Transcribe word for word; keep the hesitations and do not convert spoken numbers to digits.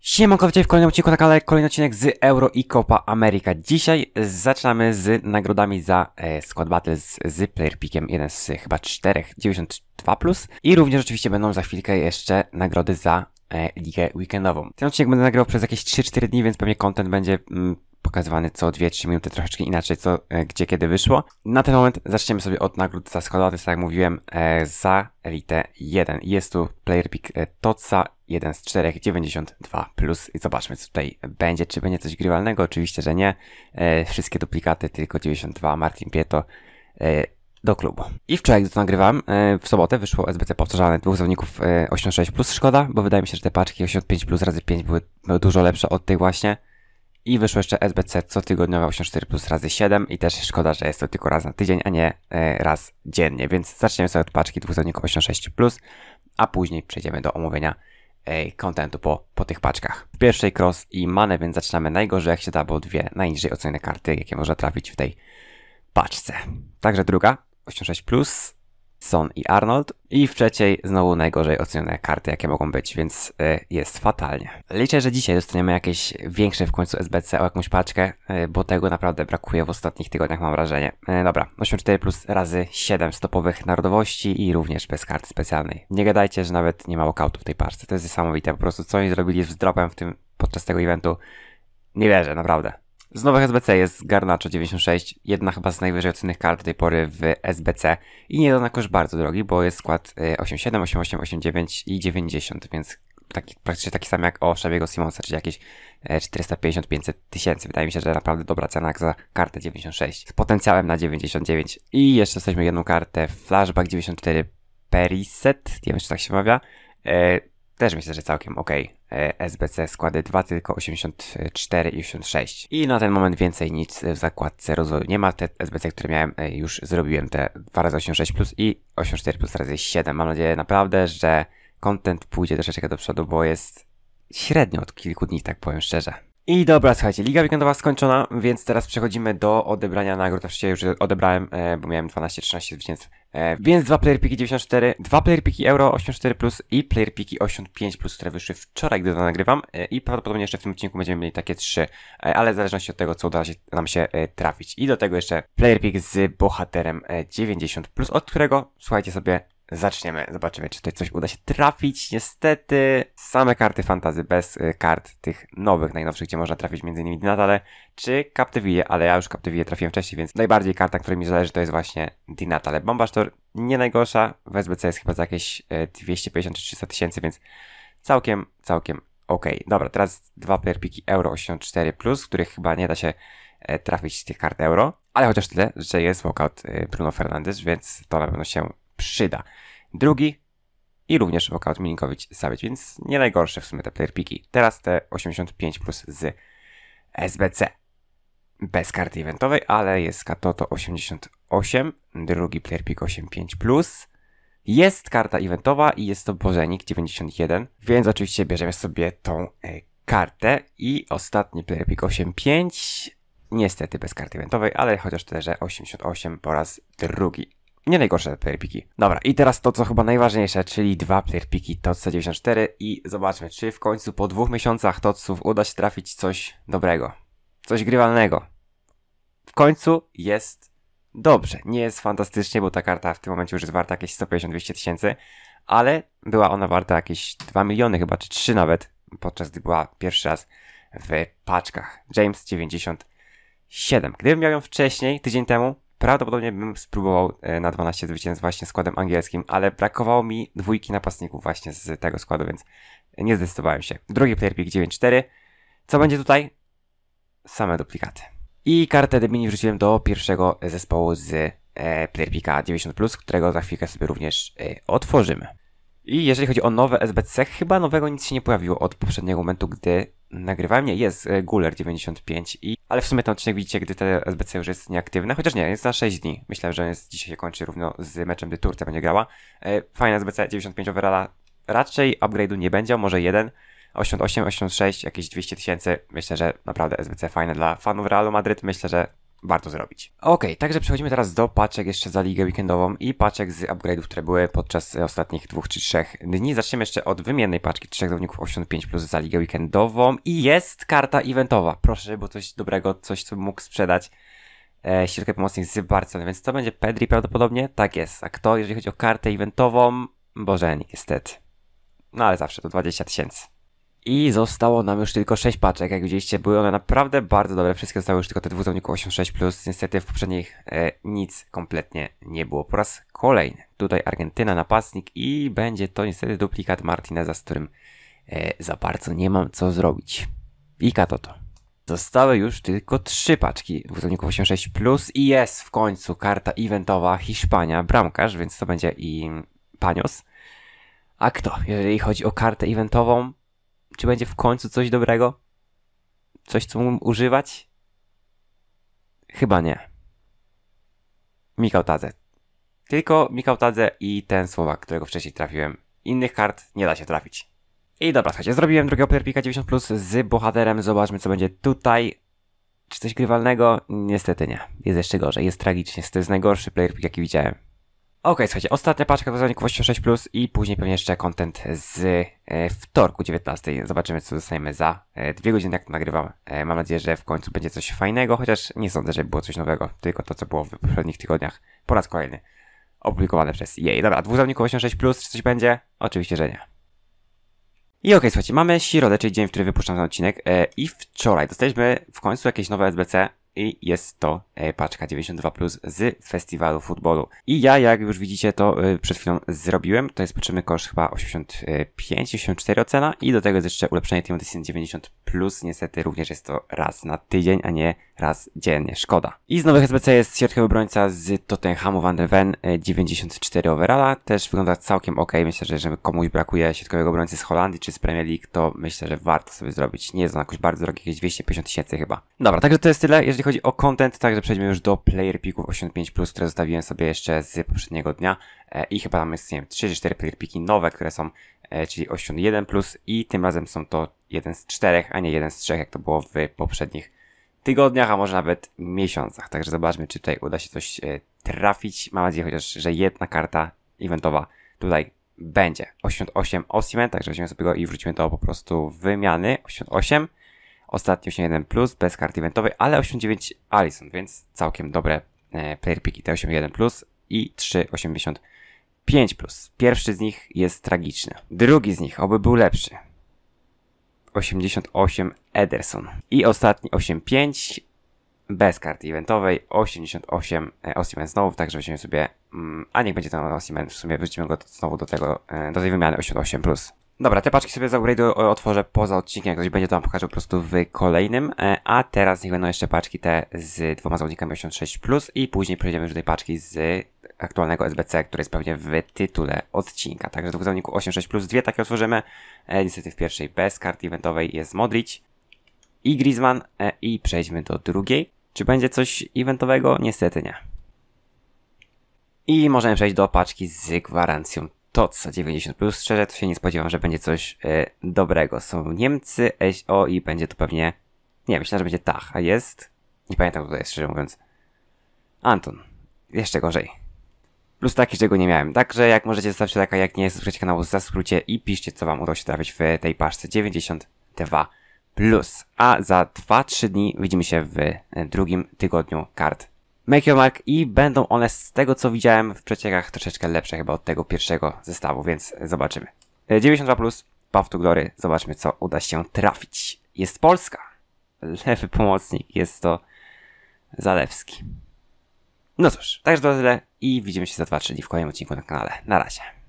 Siemanko, witajcie w kolejnym odcinku na kanale, kolejny odcinek z Euro i Copa America. Dzisiaj zaczynamy z nagrodami za e, Squad Battles z Player Pickiem, jeden z chyba czterech, dziewięćdziesiąt dwa plus. I również oczywiście będą za chwilkę jeszcze nagrody za e, Ligę Weekendową. Ten odcinek będę nagrywał przez jakieś trzy cztery dni, więc pewnie content będzie mm, pokazywany co dwie trzy minuty, troszeczkę inaczej, co e, gdzie kiedy wyszło. Na ten moment zaczniemy sobie od nagród za Squad Battles, tak jak mówiłem, e, za Elite jeden. Jest tu Player Pick e, Totsa, jeden z czterech, dziewięćdziesiąt dwa plus. I zobaczmy, co tutaj będzie. Czy będzie coś grywalnego? Oczywiście, że nie. E, wszystkie duplikaty, tylko dziewięćdziesiąt dwa, Martin Pieto e, do klubu. I wczoraj, gdy to nagrywałem, e, w sobotę wyszło S B C powtarzane dwóch zawodników e, osiemdziesiąt sześć plus. Szkoda, bo wydaje mi się, że te paczki osiemdziesiąt pięć plus razy pięć były, były dużo lepsze od tych właśnie. I wyszło jeszcze S B C cotygodniowe osiemdziesiąt cztery plus razy siedem i też szkoda, że jest to tylko raz na tydzień, a nie e, raz dziennie. Więc zaczniemy sobie od paczki dwóch zawodników osiemdziesiąt sześć plus, a później przejdziemy do omówienia kontentu po, po tych paczkach. W pierwszej Cross i Mane, więc zaczynamy najgorzej jak się da, bo dwie najniżej ocenione karty, jakie można trafić w tej paczce. Także druga, osiemdziesiąt sześć plus, Son i Arnold. I w trzeciej znowu najgorzej ocenione karty, jakie mogą być, więc y, jest fatalnie. Liczę, że dzisiaj dostaniemy jakieś większe w końcu S B C o jakąś paczkę, y, bo tego naprawdę brakuje w ostatnich tygodniach, mam wrażenie. Y, dobra, osiemdziesiąt cztery plus razy siedem stopowych narodowości i również bez karty specjalnej. Nie gadajcie, że nawet nie ma walkoutu w tej paczce. To jest niesamowite, po prostu co oni zrobili z dropem w tym, podczas tego eventu. Nie wierzę, naprawdę. Z nowych S B C jest Garnacho dziewięćdziesiąt sześć, jedna chyba z najwyżej ocenionych kart do tej pory w S B C i nie jednakowoż bardzo drogi, bo jest skład osiemdziesiąt siedem, osiemdziesiąt osiem, osiemdziesiąt dziewięć i dziewięćdziesiąt, więc taki, praktycznie taki sam jak o Szabiego Simonsa, czyli jakieś czterysta pięćdziesiąt do pięciuset tysięcy. Wydaje mi się, że naprawdę dobra cena jak za kartę dziewięćdziesiąt sześć z potencjałem na dziewięćdziesiąt dziewięć. I jeszcze jesteśmy jedną kartę Flashback dziewięćdziesiąt cztery Periset, nie wiem czy tak się wymawia. E Też myślę, że całkiem ok. S B C składy dwa, tylko osiemdziesiąt cztery i osiemdziesiąt sześć. I na ten moment więcej nic w zakładce rozwoju nie ma. Te S B C, które miałem, już zrobiłem, te dwa razy osiemdziesiąt sześć plus i osiemdziesiąt cztery plus razy siedem. Mam nadzieję naprawdę, że content pójdzie troszeczkę do przodu, bo jest średnio od kilku dni, tak powiem szczerze. I dobra, słuchajcie, Liga Weekendowa skończona, więc teraz przechodzimy do odebrania nagród. Oczywiście już odebrałem, e, bo miałem dwanaście trzynaście zwycięstw. E, więc dwa player piki dziewięćdziesiąt cztery, dwa player piki Euro osiemdziesiąt cztery plus i player piki osiemdziesiąt pięć plus, które wyszły wczoraj, gdy to nagrywam. E, I prawdopodobnie jeszcze w tym odcinku będziemy mieli takie trzy, e, ale w zależności od tego, co uda się, nam się e, trafić. I do tego jeszcze player pick z bohaterem e, dziewięćdziesiąt plus, od którego, słuchajcie sobie, zaczniemy. Zobaczymy, czy tutaj coś uda się trafić. Niestety same karty fantasy bez y, kart tych nowych, najnowszych, gdzie można trafić między innymi Dinatale czy Captivie, ale ja już Captivie trafiłem wcześniej, więc najbardziej karta, której mi zależy, to jest właśnie Dinatale. Bombastor nie najgorsza, w S B C jest chyba za jakieś y, dwieście pięćdziesiąt czy trzysta tysięcy, więc całkiem, całkiem ok. Dobra, teraz dwa player piki Euro osiemdziesiąt cztery plus, których chyba nie da się y, trafić z tych kart Euro, ale chociaż tyle, że jest walkout y, Bruno Fernandes, więc to na pewno się przyda. Drugi i również walkout Milinkovic-Savic, więc nie najgorsze w sumie te player piki. Teraz te osiemdziesiąt pięć plus z S B C. Bez karty eventowej, ale jest Katoto osiemdziesiąt osiem, drugi player pick osiemdziesiąt pięć plus. Jest karta eventowa i jest to Bożenik dziewięćdziesiąt jeden, więc oczywiście bierzemy sobie tą e, kartę. I ostatni player pick osiemdziesiąt pięć, niestety bez karty eventowej, ale chociaż tyle, że osiemdziesiąt osiem po raz drugi. Nie najgorsze player piki. Dobra, i teraz to, co chyba najważniejsze, czyli dwa player piki Totsa dziewięćdziesiąt cztery i zobaczmy, czy w końcu po dwóch miesiącach Totsów uda się trafić coś dobrego. Coś grywalnego. W końcu jest dobrze. Nie jest fantastycznie, bo ta karta w tym momencie już jest warta jakieś sto pięćdziesiąt do dwustu tysięcy, ale była ona warta jakieś dwa miliony chyba, czy trzy nawet, podczas gdy była pierwszy raz w paczkach. James dziewięćdziesiąt siedem. Gdybym miał ją wcześniej, tydzień temu, prawdopodobnie bym spróbował na dwanaście zwycięstw właśnie składem angielskim, ale brakowało mi dwójki napastników właśnie z tego składu, więc nie zdecydowałem się. Drugi player pick dziewięćdziesiąt cztery. Co będzie tutaj? Same duplikaty. I kartę Demini wrzuciłem do pierwszego zespołu z e, player picka dziewięćdziesiąt plus, którego za chwilkę sobie również e, otworzymy. I jeżeli chodzi o nowe S B C, chyba nowego nic się nie pojawiło od poprzedniego momentu, gdy nagrywałem. Nie, jest e, Guler dziewięćdziesiąt pięć, i, ale w sumie ten odcinek widzicie, gdy te S B C już jest nieaktywne, chociaż nie, jest na sześć dni. Myślę, że jest, dzisiaj się kończy równo z meczem, gdy Turcja będzie grała. E, fajne S B C, dziewięćdziesiąt pięć overalla, raczej upgrade'u nie będzie, może jeden. osiemdziesiąt osiem, osiemdziesiąt sześć, jakieś dwieście tysięcy. Myślę, że naprawdę S B C fajne dla fanów Realu Madryt. Myślę, że warto zrobić. Ok, także przechodzimy teraz do paczek jeszcze za ligę weekendową i paczek z upgrade'ów, które były podczas ostatnich dwóch czy trzech dni. Zaczniemy jeszcze od wymiennej paczki trzech zawodników osiemdziesiąt pięć plus za ligę weekendową i jest karta eventowa. Proszę, bo coś dobrego, coś co mógł sprzedać e, środkowy pomocnik z Barcelony, więc to będzie Pedri prawdopodobnie? Tak jest. A kto, jeżeli chodzi o kartę eventową? Bożenik, niestety. No ale zawsze to dwadzieścia tysięcy. I zostało nam już tylko sześć paczek, jak widzieliście, były one naprawdę bardzo dobre, wszystkie zostały już tylko te dwóch zawodników osiemdziesiąt sześć plus, niestety w poprzednich e, nic kompletnie nie było. Po raz kolejny, tutaj Argentyna, napastnik i będzie to niestety duplikat Martineza, z którym e, za bardzo nie mam co zrobić. I kato to. Zostały już tylko trzy paczki dwóch zawodników osiemdziesiąt sześć plus i jest w końcu karta eventowa Hiszpania, bramkarz, więc to będzie i Panios. A kto, jeżeli chodzi o kartę eventową? Czy będzie w końcu coś dobrego? Coś, co mógł używać? Chyba nie. Mikał Tadze. Tylko Mikał Tadze i ten Słowak, którego wcześniej trafiłem. Innych kart nie da się trafić. I dobra, słuchajcie, zrobiłem drugiego Player Picka dziewięćdziesiąt plus z bohaterem. Zobaczmy, co będzie tutaj. Czy coś grywalnego? Niestety nie. Jest jeszcze gorzej. Jest tragicznie. To jest najgorszy Player Pick, jaki widziałem. Ok, słuchajcie, ostatnia paczka do zawodników osiemdziesiąt sześć plus i później pewnie jeszcze content z e, wtorku dziewiętnastego. Zobaczymy, co dostaniemy za e, dwie godziny, jak to nagrywam. E, mam nadzieję, że w końcu będzie coś fajnego, chociaż nie sądzę, że było coś nowego, tylko to, co było w poprzednich tygodniach. Po raz kolejny opublikowane przez E A. Dobra, dwóch zawodników osiemdziesiąt sześć plus, czy coś będzie? Oczywiście, że nie. I ok, słuchajcie, mamy środę, czyli dzień, w który wypuszczam ten odcinek e, i wczoraj dostaliśmy w końcu jakieś nowe S B C. I jest to e, paczka dziewięćdziesiąt dwa plus z festiwalu futbolu. I ja, jak już widzicie, to e, przed chwilą zrobiłem. To jest potrzebny koszt chyba osiemdziesiąt pięć osiemdziesiąt cztery ocena. I do tego jest jeszcze ulepszenie Team Edition dziewięćdziesiąt plus. Niestety również jest to raz na tydzień, a nie raz dziennie. Szkoda. I z nowych S B C jest środkowy obrońca z Tottenhamu Van de Ven, e, dziewięćdziesiąt cztery overalla. Też wygląda całkiem ok. Myślę, że jeżeli komuś brakuje środkowego obrońcy z Holandii czy z Premier League, to myślę, że warto sobie zrobić. Nie jest on jakoś bardzo drogi, jakieś dwieście pięćdziesiąt tysięcy chyba. Dobra, także to jest tyle, jeżeli chodzi o content, także przejdźmy już do player picków osiemdziesiąt pięć plus, które zostawiłem sobie jeszcze z poprzedniego dnia e, i chyba tam jest, nie wiem, trzy czy cztery player piki nowe, które są, e, czyli osiemdziesiąt jeden plus i tym razem są to jeden z czterech, a nie jeden z trzech, jak to było w poprzednich tygodniach, a może nawet miesiącach. Także zobaczmy, czy tutaj uda się coś e, trafić. Mam nadzieję chociaż, że jedna karta eventowa tutaj będzie. osiemdziesiąt osiem Osimhen, także weźmiemy sobie go i wrzucimy to po prostu w wymiany. osiemdziesiąt osiem. Ostatni osiemdziesiąt jeden plus, bez karty eventowej, ale osiemdziesiąt dziewięć Alisson, więc całkiem dobre e, player picki. Te osiemdziesiąt jeden plus i trzy osiemdziesiąt pięć plus. Pierwszy z nich jest tragiczny. Drugi z nich, oby był lepszy. osiemdziesiąt osiem Ederson. I ostatni osiemdziesiąt pięć bez karty eventowej. osiemdziesiąt osiem e, Osimhen znowu, także weźmiemy sobie, mm, a niech będzie ten Osimhen, w sumie wrócimy go znowu do tego, e, do tej wymiany osiemdziesiąt osiem plus. Dobra, te paczki sobie za upgrade'u otworzę poza odcinkiem, jak ktoś będzie, to wam pokażę po prostu w kolejnym. A teraz niech będą jeszcze paczki te z dwoma zawodnikami osiemdziesiąt sześć plus i później przejdziemy już do tej paczki z aktualnego S B C, który jest pewnie w tytule odcinka. Także dwóch zawodników osiemdziesiąt sześć plus, dwie takie otworzymy. E, niestety w pierwszej bez karty eventowej jest Modric i Griezmann e, i przejdźmy do drugiej. Czy będzie coś eventowego? Niestety nie. I możemy przejść do paczki z gwarancją T O C dziewięćdziesiąt plus. Szczerze to się nie spodziewam, że będzie coś e, dobrego. Są Niemcy, S O i będzie to pewnie... Nie, myślę, że będzie Tach, a jest... Nie pamiętam, kto to jest, szczerze mówiąc. Anton. Jeszcze gorzej. Plus taki, że go nie miałem. Także jak możecie zostawić lajka, jak nie, subskrybujcie kanału, zasubskrybujcie i piszcie, co wam udało się trafić w tej paczce dziewięćdziesiąt dwa plus. A za dwa trzy dni widzimy się w drugim tygodniu kart Make Your Mark i będą one, z tego co widziałem w przeciekach, troszeczkę lepsze chyba od tego pierwszego zestawu, więc zobaczymy. dziewięćdziesiąt dwa plus, Path to Glory, zobaczmy co uda się trafić. Jest Polska, lewy pomocnik, jest to Zalewski. No cóż, także to tyle i widzimy się za dwa trzy dni w kolejnym odcinku na kanale. Na razie.